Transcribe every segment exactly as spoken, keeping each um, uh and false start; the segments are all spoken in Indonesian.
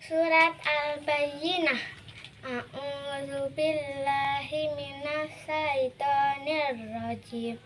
Surat Al-Bayyinah. A'udzu billahi minas syaitonir rajim.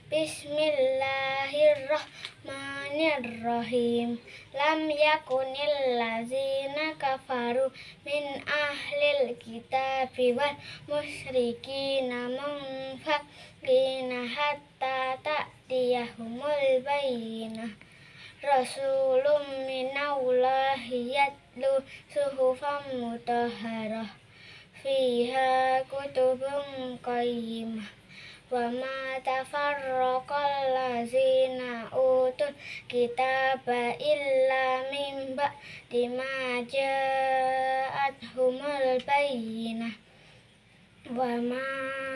Bismillahirrahmanirrahim. Lam yakunil ladzina kafaru min ahlil kitabi wal musyrikina munfaqina hatta ta'tiyahumul bayyinah. Rasulun minallahi yatlu suhufan mutahharah fiha kutubun qayyimah wa ma tafarraqal ladzina utul kitaba illa min ba'di ma ja'athumul bayyinah wa ma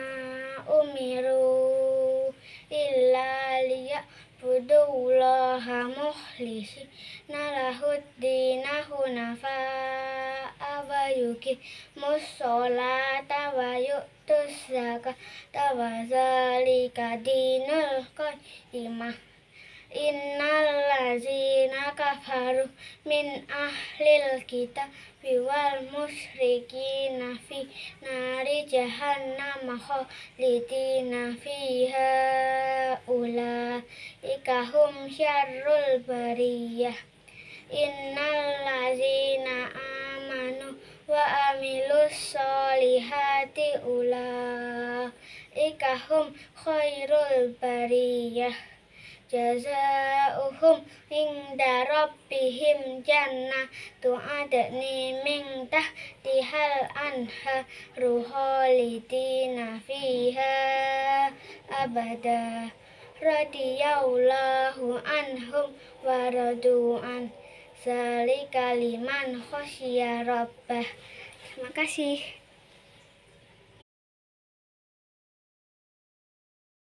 umiru illa liya'budullaha mukhlisina lahuddina hunafa'a wa yuqimus sholata wa yu'tuz zakata wa dzalika dinul qayyimah. Innal ladzina kafaru min ahlil kitabi wal musyrikina fi nari jahannam khalidina fiha ulaika hum syarrul bariyah. Innal ladzina amanu wa amilus solihati ulaika hum khairul bariyah. Jazaohum inda rabbihim jannatu adnin min tahtihal anharu khalidina fiha abada. Radiyallahu anhum wa radu an. Zalika liman khasyiya rabbah. Terima kasih.